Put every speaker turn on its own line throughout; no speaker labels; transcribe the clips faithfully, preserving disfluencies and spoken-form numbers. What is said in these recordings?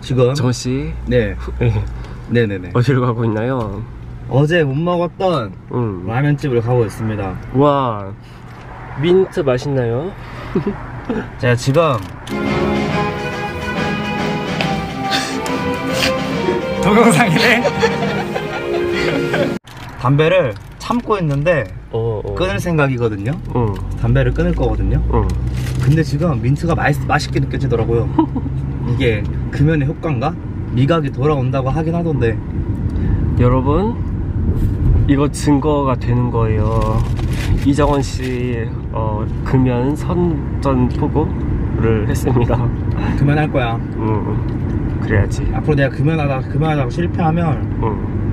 지금
정씨.
네. 네네네.
어디로 가고 있나요?
어제 못 먹었던
음.
라면집을 가고 있습니다.
와, 민트 맛있나요?
제가 지금 동영상이네. 담배를 참고 있는데
어, 어.
끊을 생각이거든요.
응.
담배를 끊을 거거든요.
응.
근데 지금 민트가 맛있, 맛있게 느껴지더라고요. 이게 금연의 효과인가? 미각이 돌아온다고 하긴 하던데.
여러분, 이거 증거가 되는 거예요. 이정원 씨 어, 금연 선전포고를 했습니다.
금연할 거야.
응. 그래야지.
앞으로 내가 금연하다가 금연하다가 실패하면
응.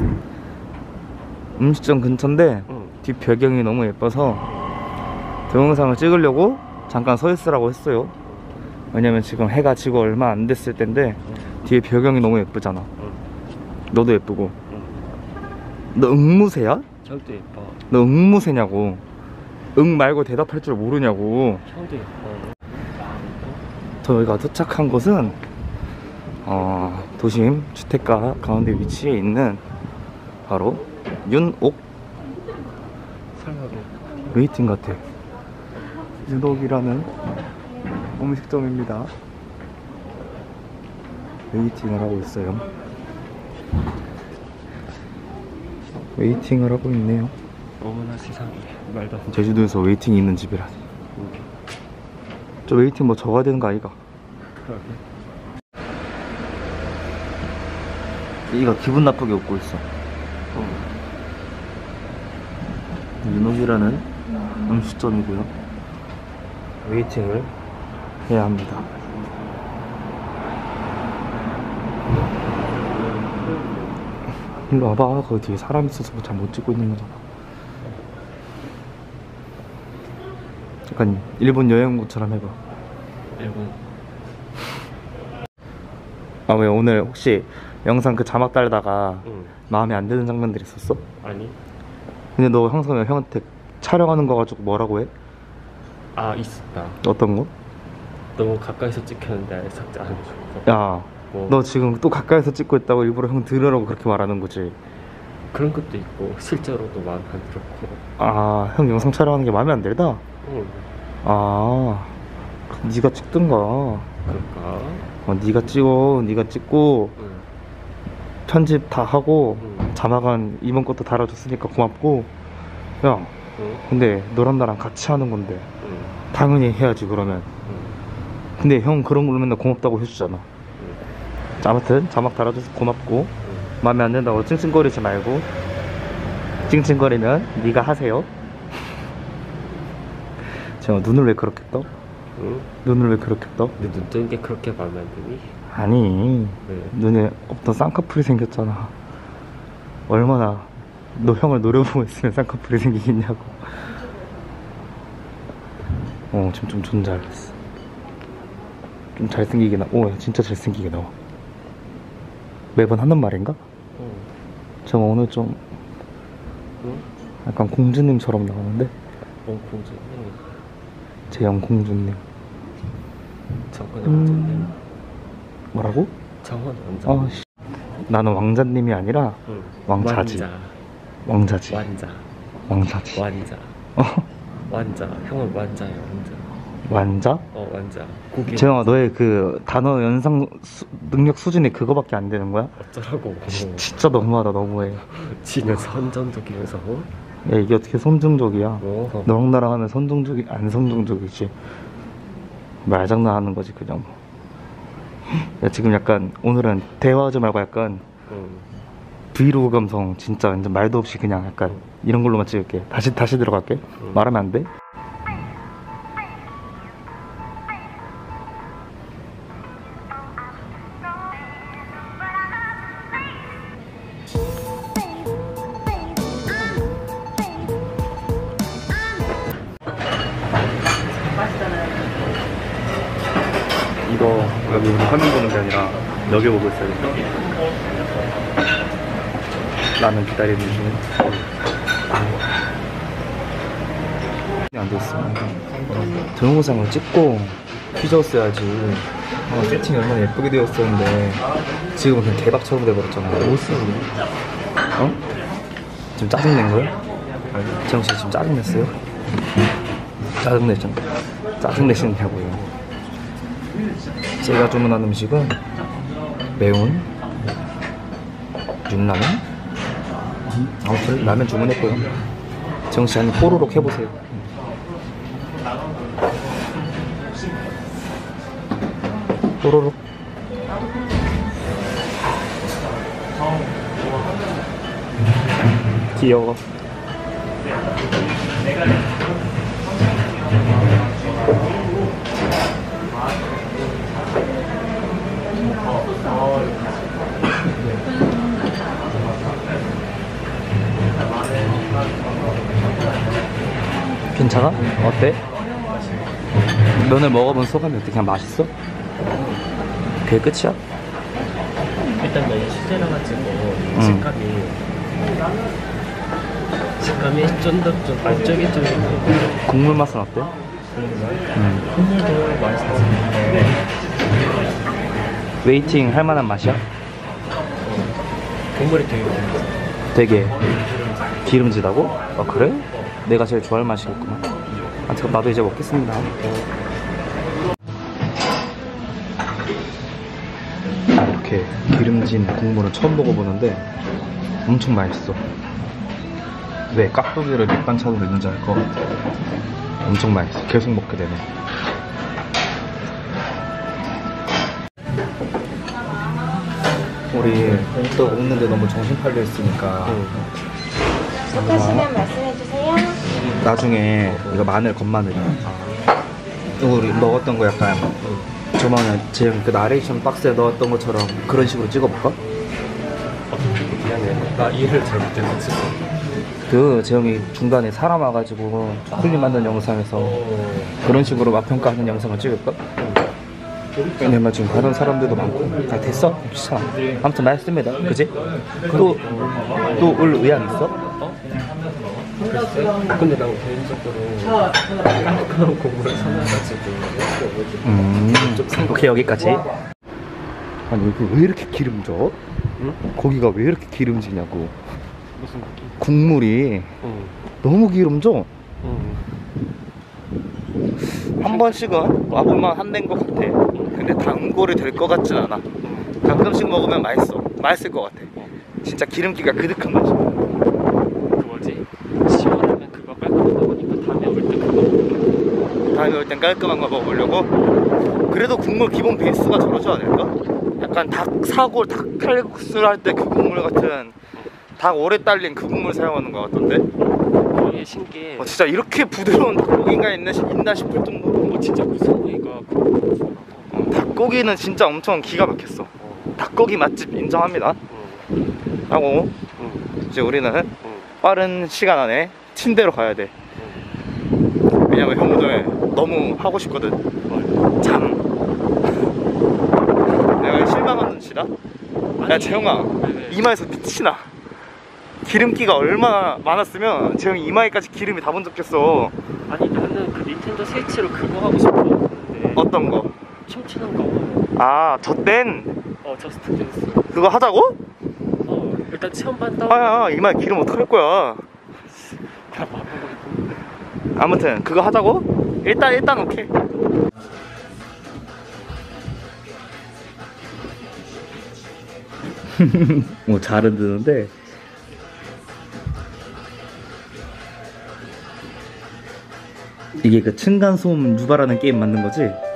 음식점 근처인데
응.
뒷 배경이 너무 예뻐서 동영상을 찍으려고 잠깐 서 있으라고 했어요. 왜냐면 지금 해가 지고 얼마 안 됐을 텐데 뒤에 배경이 너무 예쁘잖아.
응.
너도 예쁘고.
응.
너 응무새야?
형도 예뻐.
너 응무새냐고. 응 말고 대답할 줄 모르냐고.
형도 예뻐.
저희가 도착한 곳은 어, 도심 주택가 가운데 위치해 있는 바로 윤옥
설마도
웨이팅 같아. 윤옥이라는 음식점입니다. 웨이팅을 하고 있어요. 웨이팅을 하고 있네요.
어머나 세상에, 말도 안 돼.
제주도에서 웨이팅이 있는 집이라니.
응.
저 웨이팅 뭐 적어야 되는 거 아이가?
그러게.
이가 기분 나쁘게 웃고 있어.
응.
윤옥이라는 음식점이고요. 웨이팅을 해야 합니다. 일로 와봐. 거기 뒤에 사람 있어서 잘 못 찍고 있는 거잖아. 약간 일본 여행국처럼 해봐.
일본.
아, 왜 오늘 혹시 영상 그 자막 달다가
응.
마음에 안 드는 장면들 있었어?
아니.
근데 너 항상 형한테 촬영하는 거 가지고 뭐라고 해?
아, 있었다.
어떤 거?
너무 가까이서 찍혔는데 아예 삭제 안 해줘서.
야,
뭐.
너 지금 또 가까이서 찍고 있다고 일부러 형 들으라고 그렇게 말하는 거지?
그런 것도 있고 실제로도 마음에 안 들었고.
아, 형 영상 촬영하는 게 마음에 안 들다?
응.
아, 네가 찍든가.
그럴까?
어, 네가 찍어. 네가 찍고
응.
편집 다 하고
응.
자막은 이번 것도 달아줬으니까 고맙고. 야,
응.
근데 너랑 나랑 같이 하는 건데
응.
당연히 해야지 그러면.
응. 근데
근데 형 그런 걸로 맨날 고맙다고 해주잖아.
응.
자, 아무튼 자막 달아줘서 고맙고.
응.
마음에 안 든다고 찡찡거리지 말고. 찡찡거리면 네가 하세요. 제가 눈을 왜 그렇게 떠?
응?
눈을 왜 그렇게 떠?
내 눈 뜨는 게 그렇게 마음에 안 드니?
아니,
왜?
눈에 없던 쌍꺼풀이 생겼잖아. 얼마나 너 형을 노려보고 있으면 쌍꺼풀이 생기겠냐고. 어, 지금 좀 존 잘했어. 좀 잘생기게 나. 오, 진짜 잘생기게 나와. 매번 하는 말인가?
응.
저 오늘 좀
응?
약간 공주님처럼 나오는데?
뭔 공주님?
재영 공주님.
정권
음...
왕자님?
뭐라고?
정원 왕자님?
아, 씨. 나는 왕자님이 아니라
응.
왕자지.
완자.
왕자지.
완자.
왕자지.
완자.
어?
완자. 형은 완자야, 완자.
완자?
어, 완자. 고기.
재영아, 너의 그 단어 연상 수, 능력 수준이 그거밖에 안 되는 거야?
어쩌라고.
지, 진짜 너무하다. 너무해.
지는 선전적이면서.
야, 이게 어떻게 선정적이야?
뭐?
너랑 나랑 하면 선정적이 안 선정적이지. 말장난하는 거지 그냥. 야, 지금 약간 오늘은 대화하지 말고 약간
응.
브이로그 감성 진짜 완전 말도 없이 그냥 약간 이런 걸로만 찍을게. 다시 다시 들어갈게.
응.
말하면 안 돼? 이거 여기 화면 보는 게 아니라 여기 보고 있어야겠다. 라면 기다리는 중에 앉아있어. 동영상을 찍고 휘저었어야지. 어, 세팅이 얼마나 예쁘게 되었었는데 지금은 그냥 개박처럼 돼버렸잖아.
못 쓰네.
어? 지금 짜증낸 거야? 재영 씨 지금 짜증냈어요? 짜증내죠? 짜증내시냐고요. 제가 주문한 음식은 매운 윤라면? 아무튼 라면 주문했고요. 재영 씨 한입 뽀로록 해보세요. 뽀로록. 귀여워. 괜찮아? 어때? 면을 먹어본 소감이 어때? 그냥 맛있어? 그게 끝이야?
일단 면이 수제라 가지고 식감이 식감이 좀 더 좀 알짜기적이고.
국물 맛은 어때? 음.
국물도 맛있었는데
웨이팅 할 만한 맛이야?
국물이 되게 맛있어.
되게 기름지다고? 아 그래? 내가 제일 좋아할 맛이겠구만. 아 그럼 나도 이제 먹겠습니다. 이렇게 기름진 국물은 처음 먹어보는데 엄청 맛있어. 왜 깍두기를 밑반찬으로 있는지 알 것 같아. 엄청 맛있어. 계속 먹게 되네. 우리 또 먹는데 너무 정신 팔려 있으니까
하시면 말씀해주세요.
나중에 이거 마늘 건마늘이야. 이거 우리 먹었던 거 약간 저번에 지금 그 나레이션 박스에 넣었던 것처럼 그런 식으로 찍어볼까?
미안해. 나 이해를 잘 못해서.
그 재영이 중간에 사람 와가지고 초콜릿 만든 영상에서 그런 식으로 맛평가하는 영상을 찍을까? 왜냐면 지금 가던 사람들도 많고. 아 됐어? 귀찮아. 아무튼 맛있습니다. 그지? 또 또 올 의향 있어?
글쎄? 근데 난 개인적으로 깔끔한 국물을 선호해가지고.
음 오케이 여기까지. 아니 여기 왜 이렇게 기름져?
응?
고기가 왜 이렇게 기름지냐고.
무슨 느낌?
국물이
응.
너무 기름져.
응.
한 번씩은 와볼만 한데인 것 같아. 근데 단골이 될 것 같진 않아. 가끔씩 먹으면 맛있어. 맛있을 것 같아. 진짜 기름기가 그득한 맛이야.
그 뭐지? 시원하면 그거 깔끔한 거 보니까 다음에 올 때 그거.
다음에 올 땐 깔끔한 거 먹어보려고. 그래도 국물 기본 베이스가 저러지 않을까? 약간 닭 사골 닭 칼국수를 할 때 그 국물 같은, 닭 오래 딸린 그 국물 사용하는 것 같던데.
이게 신기해.
어, 진짜 이렇게 부드러운 닭고기가 있나, 있나 싶을 정도로.
어, 진짜 그 소고기가 그
어, 닭고기는 진짜 엄청 기가 막혔어. 닭고기 맛집 인정합니다.
응.
하고
응.
이제 우리는
응.
빠른 시간 안에 침대로 가야 돼. 왜냐면 형 오늘 너무 하고 싶거든. 잠. 내가 실망한 눈치다. 야 재영아, 이마에서 빛이 나. 기름기가 얼마나 많았으면 재영이 이마에까지 기름이 다 번쩍했어.
아니 나는 그 닌텐도 스위치로 그거 하고 싶었는데.
어떤 거?
춤추는 거.
아, 저 땐
어, 저스트 댄스.
그거 하자고?
어, 일단 체험반 따고.
아야, 이마에 기름 어떡할 거야. 아무튼 그거 하자고? 일단 일단 오케이. 뭐 잘 흔드는데 이게 그 층간소음 유발하는 게임 맞는 거지?